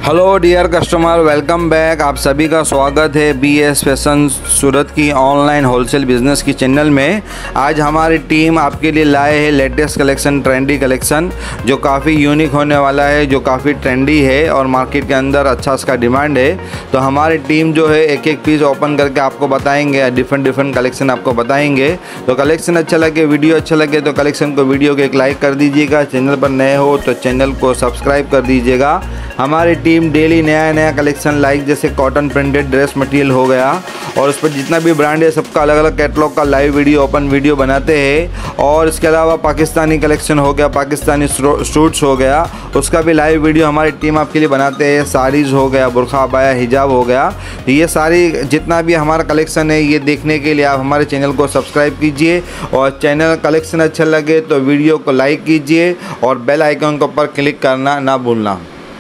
Hello dear customer, welcome back. आप सभी का स्वागत है BS फैशन सूरत की ऑनलाइन होलसेल बिज़नेस की चैनल में। आज हमारी टीम आपके लिए लाए है लेटेस्ट कलेक्शन, ट्रेंडी कलेक्शन जो काफ़ी यूनिक होने वाला है, जो काफ़ी ट्रेंडी है और मार्केट के अंदर अच्छा इसका डिमांड है। तो हमारी टीम जो है एक एक पीस ओपन करके आपको बताएंगे, डिफरेंट कलेक्शन आपको बताएंगे। तो कलेक्शन अच्छा लगे, वीडियो अच्छा लगे तो कलेक्शन को वीडियो को एक लाइक कर दीजिएगा। चैनल पर नए हो तो चैनल को सब्सक्राइब कर दीजिएगा। हमारी टीम डेली नया कलेक्शन लाइक जैसे कॉटन प्रिंटेड ड्रेस मटेरियल हो गया और उस पर जितना भी ब्रांड है सबका अलग अलग कैटलॉग का लाइव वीडियो, ओपन वीडियो बनाते हैं। और इसके अलावा पाकिस्तानी कलेक्शन हो गया, पाकिस्तानी सूट्स हो गया, उसका भी लाइव वीडियो हमारी टीम आपके लिए बनाते हैं। साड़ीज़ हो गया, बुरखा, अबाया, हिजाब हो गया। तो ये सारी जितना भी हमारा कलेक्शन है ये देखने के लिए आप हमारे चैनल को सब्सक्राइब कीजिए और चैनल कलेक्शन अच्छा लगे तो वीडियो को लाइक कीजिए और बेल आइकन के ऊपर क्लिक करना ना भूलना।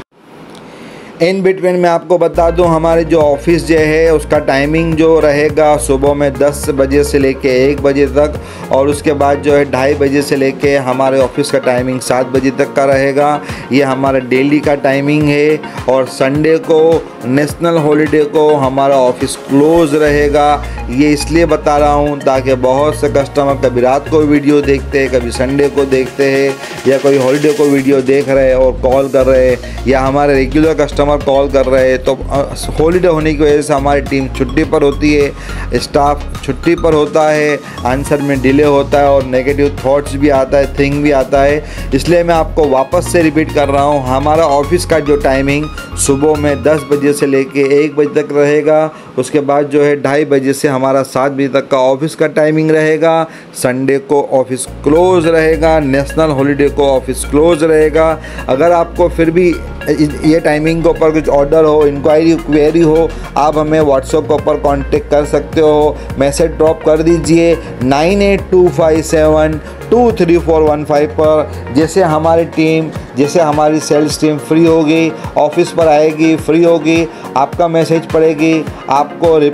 इन बिटवीन मैं आपको बता दूं, हमारे जो ऑफिस जो है उसका टाइमिंग जो रहेगा सुबह में 10 बजे से लेके 1 बजे तक, और उसके बाद जो है 2:30 बजे से लेके हमारे ऑफिस का टाइमिंग 7 बजे तक का रहेगा। ये हमारा डेली का टाइमिंग है। और संडे को, नेशनल हॉलीडे को हमारा ऑफिस क्लोज रहेगा। ये इसलिए बता रहा हूँ ताकि बहुत से कस्टमर कभी रात को वीडियो देखते हैं, कभी संडे को देखते हैं, या कोई हॉलीडे को वीडियो देख रहे हैं और कॉल कर रहे हैं, या हमारे रेगुलर कस्टमर कॉल कर रहे हैं। तो हॉलीडे होने की वजह से हमारी टीम छुट्टी पर होती है, स्टाफ छुट्टी पर होता है, आंसर में डिले होता है और नेगेटिव थॉट्स भी आता है, थिंक भी आता है। इसलिए मैं आपको वापस से रिपीट कर रहा हूँ, हमारा ऑफिस का जो टाइमिंग सुबह में 10 बजे से लेके 1 बजे तक रहेगा। उसके बाद जो है 2:30 बजे से हमारा 7 बजे तक का ऑफिस का टाइमिंग रहेगा। संडे को ऑफिस क्लोज रहेगा, नेशनल हॉलीडे को ऑफिस क्लोज रहेगा। अगर आपको फिर भी ये टाइमिंग के ऊपर कुछ ऑर्डर हो, इंक्वायरी, क्वेरी हो, आप हमें व्हाट्सएप के ऊपर कांटेक्ट कर सकते हो। मैसेज ड्रॉप कर दीजिए 9825723415 पर। जैसे हमारी सेल्स टीम फ्री होगी, ऑफिस पर आएगी, फ्री होगी, आपका मैसेज पड़ेगी, आपको